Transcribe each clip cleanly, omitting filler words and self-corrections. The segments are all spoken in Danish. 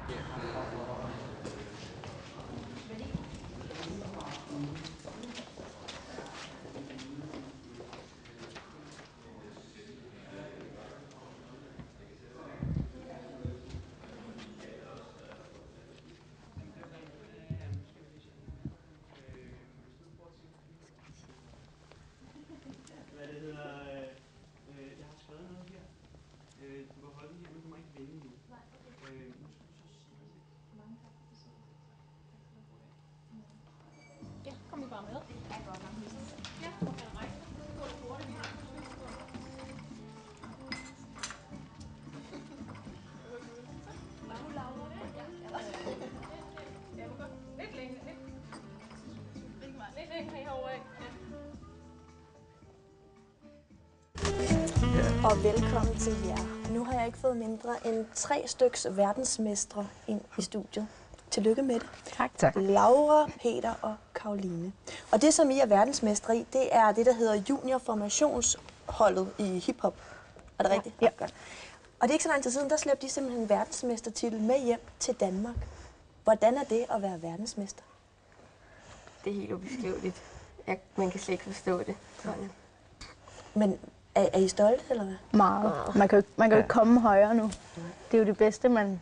Og velkommen til jer. Nu har jeg ikke fået mindre end 3 styks verdensmestre ind i studiet. Tillykke med det. Tak. Laura, Peter og Karoline. Og det, som I er verdensmestre i, det er det, der hedder juniorformationsholdet i hiphop. Er det rigtigt? Ja. Godt. Og det er ikke så lang tid siden, der slæbte de simpelthen en verdensmestertitel med hjem til Danmark. Hvordan er det at være verdensmester? Det er helt ubeskriveligt. Man kan slet ikke forstå det. Sådan. Men er I stolte, eller hvad? Meget. Man kan jo ikke komme højere nu. Det er jo det bedste, man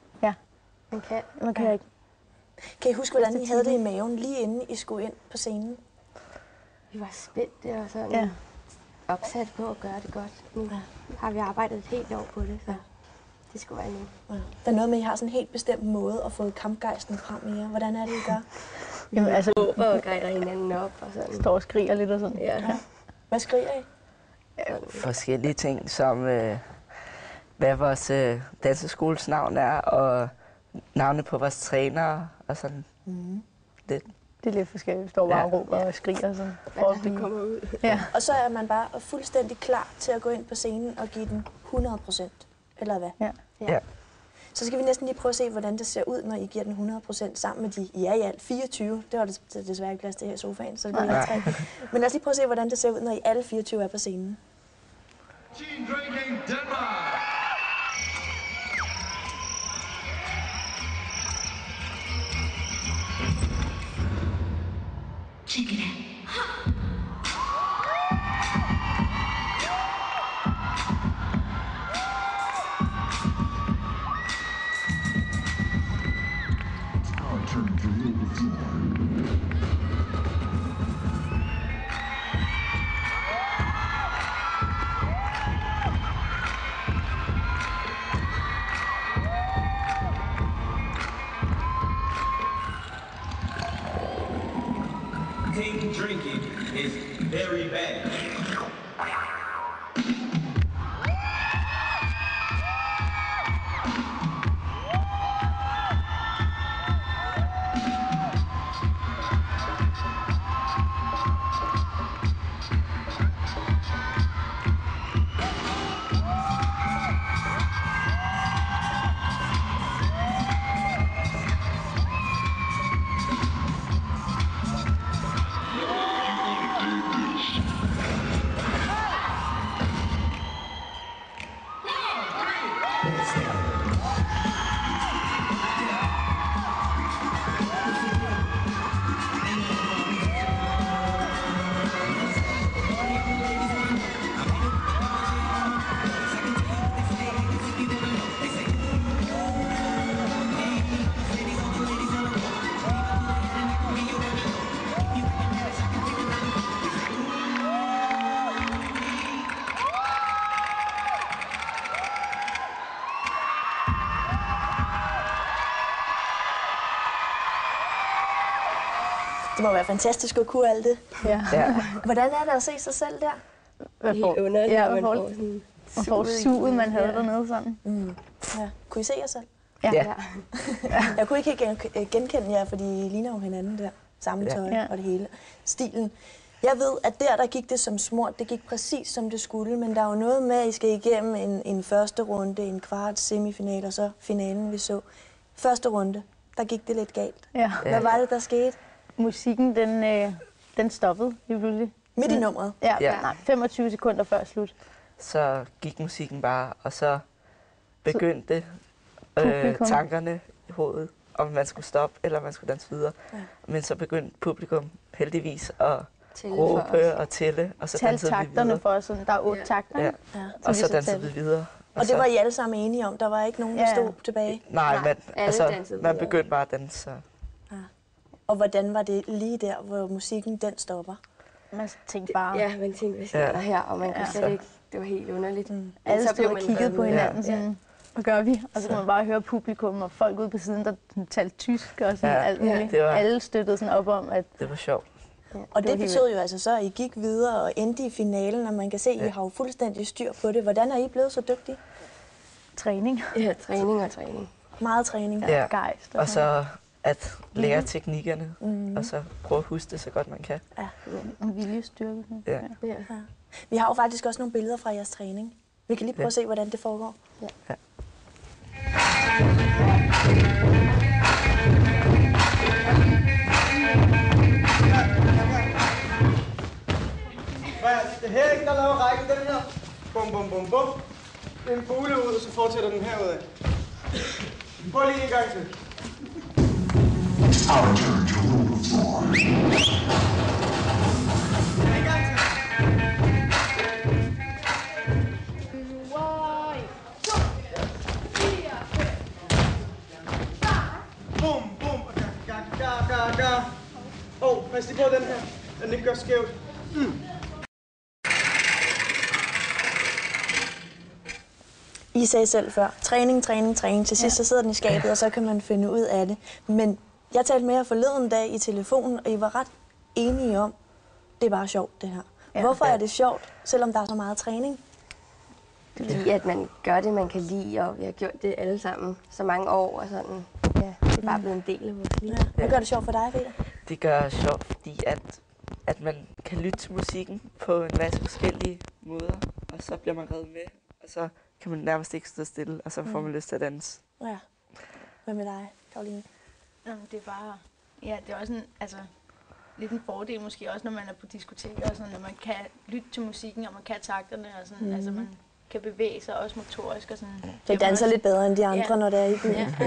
kan. Man kan ikke. Kan I huske, hvordan I havde det i maven, lige inden I skulle ind på scenen? Vi var spændte og sådan opsat på at gøre det godt. Nu har vi arbejdet et helt år på det, så det skulle være nu. Ja. Der er noget med, at I har sådan en helt bestemt måde at få kampgejsten frem i jer. Hvordan er det, I gør? Jamen, altså, råber og græder hinanden op og sådan. Står og skriger lidt og sådan. Ja. Hvad skriger I? Forskellige ting, som hvad vores danseskoles navn er, og navne på vores trænere og sådan lidt. Det er lidt forskelligt. Vi står bare og råber og skriger og sådan. Det kommer ud. Ja. Og så er man bare fuldstændig klar til at gå ind på scenen og give den 100%, eller hvad? Ja. Så skal vi næsten lige prøve at se, hvordan det ser ud, når I giver den 100% sammen med de, i alt 24. Det var det desværre ikke plads til her i sofaen, så det bliver 3. Men lad os lige prøve at se, hvordan det ser ud, når I alle 24 er på scenen. Team Drinking Denmark! Check it out. Our turn to rule the floor. Team drinking is very bad. Det må være fantastisk at kunne alt det. Ja. Hvordan er det at se sig selv der? Helt underligt, ja, man får, får sådan man får suget, man havde dernede sådan. Ja. Kunne I se jer selv? Ja. Jeg kunne ikke helt genkende jer, fordi I ligner jo hinanden der. Samme tøj og det hele. Stilen. Jeg ved, at der gik det som smurt. Det gik præcis som det skulle, men der er jo noget med, at I skal igennem en første runde, en kvart, semifinal og så finalen, vi så. Første runde, der gik det lidt galt. Ja. Hvad var det, der skete? Musikken, den stoppede lige pludselig. Midt i nummeret? Nej, 25 sekunder før slut. Så gik musikken bare, og så begyndte det, tankerne i hovedet, om man skulle stoppe, eller man skulle danse videre. Ja. Men så begyndte publikum heldigvis at råbe og tælle, og så dansede vi videre. takterne for os, sådan, der er 8 takter. Ja. Og så dansede vi videre. Og det var I alle sammen enige om? Der var ikke nogen, der stod tilbage? Nej, men man begyndte bare at danse. Så. Ja. Og hvordan var det lige der, hvor musikken den stopper? Man tænkte bare... Ja, man tænkte, hvad sker der her? Og man kunne slet ikke... Det var helt underligt. Alle stod og kiggede på hinanden sådan, hvad gør vi? Og så kunne man bare høre publikum og folk ude på siden, der talte tysk og sådan alt muligt. Alle støttede sådan op om, at... Det var sjovt. Ja, og det betød jo altså så, at I gik videre og endte i finalen, og man kan se, at I har jo fuldstændig styr på det. Hvordan er I blevet så dygtige? Træning. Ja, træning og træning. Meget træning. Ja, gejst. Og så at lære teknikkerne, og så prøve at huske det så godt man kan. Ja, en viljestyrke. Ja. Vi har jo faktisk også nogle billeder fra jeres træning. Vi kan lige prøve at se, hvordan det foregår. Ja. Det her ikke, der laver rækken, den her. Bum, bum, bum, bum. Det er en fugle ud, og så fortsætter den herudad. Prøv lige en gang til. Our turn to rule the floor. En gang til. Bum, bum, og ga. Pas lige på den her. Den ikke gør skævt. I sagde selv før, træning. Til sidst så sidder den i skabet, og så kan man finde ud af det. Men jeg talte med jer forleden dag i telefonen, og I var ret enige om, det er bare sjovt det her. Hvorfor er det sjovt, selvom der er så meget træning? Fordi at man gør det, man kan lide, og vi har gjort det alle sammen så mange år, og sådan. Ja, det er bare blevet en del af vores liv. Ja. Hvad gør det sjovt for dig, Peter? Det gør sjovt, fordi at man kan lytte til musikken på en masse forskellige måder, og så bliver man revet med, og så kan man nærmest ikke stå stille, og så får man lyst til at danse. Ja. Hvad med dig, Karoline? Det er bare... Ja, det er også lidt en fordel måske også, når man er på diskoteker og sådan, når man kan lytte til musikken, og man kan takterne og sådan, altså man kan bevæge sig også motorisk og sådan. Det danser også lidt bedre end de andre, når det er i byen. Ja.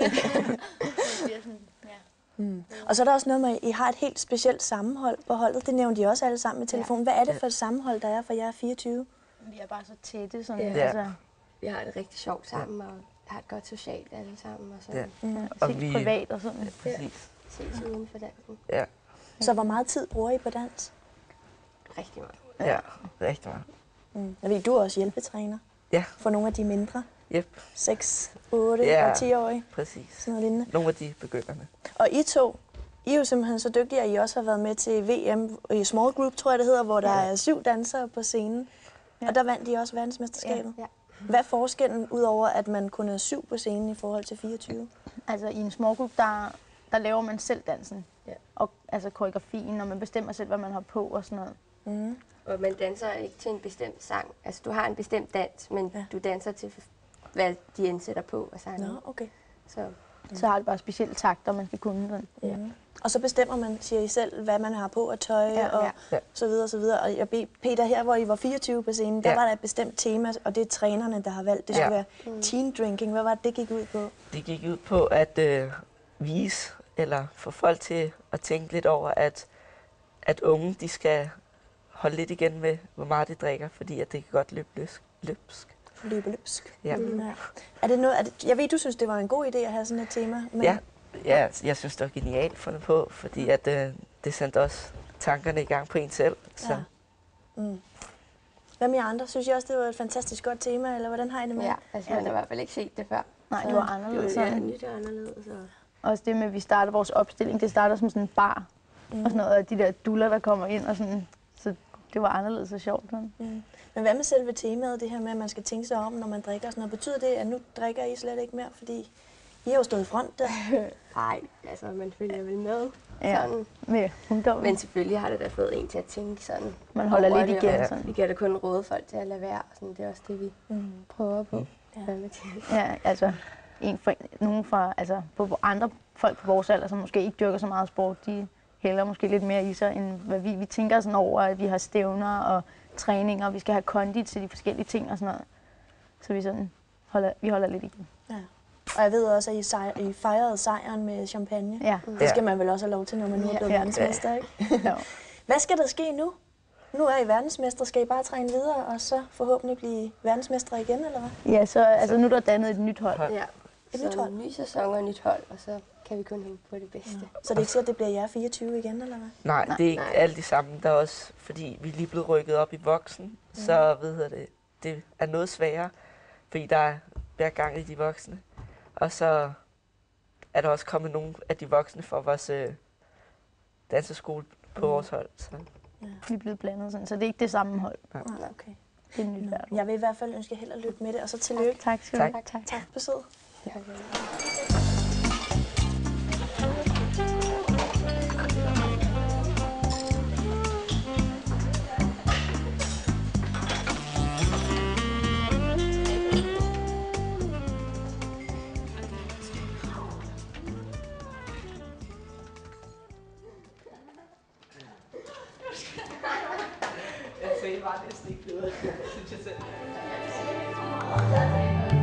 Og så er der også noget med, at I har et helt specielt sammenhold på holdet. Det nævnte I også alle sammen i telefonen. Hvad er det for et sammenhold, der er for jer 24? Vi er bare så tætte. Sådan, altså. Vi har det rigtig sjovt sammen, og har et godt socialt alle sammen. Og sådan. Og vi privat og sådan. Præcis. Ses uden for dansen. Ja. Så hvor meget tid bruger I på dans? Rigtig meget. Ja, rigtig meget. Jeg ved, du er også hjælpetræner. Ja. For nogle af de mindre. Yep. 6, 8 og 10-årige. Præcis. Sådan noget lignende. Nogle af de begynderne. Og I to, I er jo simpelthen så dygtige, at I også har været med til VM i Small Group, tror jeg det hedder, hvor der er 7 dansere på scenen. Ja. Og der vandt I også verdensmesterskabet. Ja. Hvad er forskellen, udover at man kun er 7 på scenen i forhold til 24? Altså i en small group, der laver man selv dansen. Ja. Og altså koreografien, og man bestemmer selv, hvad man har på og sådan noget. Og man danser ikke til en bestemt sang. Altså du har en bestemt dans, men du danser til, hvad de indsætter på af sangen. Nå, okay. Så har det bare specielle takter, man skal kunne sådan. Ja. Og så bestemmer man, siger I selv, hvad man har på at tøj og så videre og så videre. Og jeg beder Peter, her hvor I var 24 på scenen, der var der et bestemt tema, og det er trænerne, der har valgt. Det skulle være teen drinking. Hvad var det, det gik ud på? Det gik ud på at vise, eller få folk til at tænke lidt over, at unge, de skal holde lidt igen med, hvor meget de drikker, fordi at det kan godt løbe løbsk. Ja. Er det noget, jeg ved, du synes, det var en god idé at have sådan et tema. Men... Ja, jeg synes, det var genialt fundet på, fordi at, det sendte også tankerne i gang på en selv. Så. Ja. Hvad med jer andre? Synes I også, det var et fantastisk godt tema, eller hvordan har I det med? Ja, altså jeg har i hvert fald ikke set det før. Nej, det var anderledes. Ja, nyt og anderledes. Også det med, at vi starter vores opstilling, det starter som sådan en bar. Og sådan noget, og de der duller, der kommer ind, og sådan, så det var anderledes og sjovt. Men hvad med selve temaet, det her med, at man skal tænke sig om, når man drikker sådan noget? Betyder det, at nu drikker I slet ikke mere, fordi I har jo stået i front der? Nej, altså man følger vel med. Ja, med ungdommen. Men selvfølgelig har det da fået en til at tænke sådan. Man holder lidt igen. Sådan. Vi kan da kun råde folk til at lade være. Sådan, det er også det, vi prøver på. Ja, altså på andre folk på vores alder, som måske ikke dyrker så meget sport, de hælder måske lidt mere i sig, end hvad vi tænker sådan over, at vi har stævner og træninger, og vi skal have kondi til de forskellige ting og sådan noget. Så vi holder lidt igen. Ja. Og jeg ved også, at I fejrede sejren med champagne. Ja. Det skal man vel også have lov til, når man nu er blevet verdensmester, ikke? Jo. Hvad skal der ske nu? Nu er I verdensmester. Skal I bare træne videre, og så forhåbentlig blive verdensmestre igen, eller hvad? Ja, så altså, nu er der dannet et nyt hold. Ja. Et Så nyt hold? en ny sæson og et nyt hold, og så kan vi kun håbe på det bedste. Så det er ikke sikkert, at det bliver jer 24 igen, eller hvad? Nej, det er ikke alle de samme. Der er også, fordi vi er lige blevet rykket op i voksen, så det er noget sværere, fordi der er hver gang i de voksne. Og så er der også kommet nogle af de voksne fra vores danseskole på vores hold. Så. Vi er blevet blandet sådan, så det er ikke det samme hold. Ah, okay. Det er nyt hvert år. Jeg vil i hvert fald ønske jer held og lykke med det, og så tillykke. Tak skal du have. Tak. Tak. Tak for besøget. Jeg sagde bare næsten ikke noget, synes jeg selv.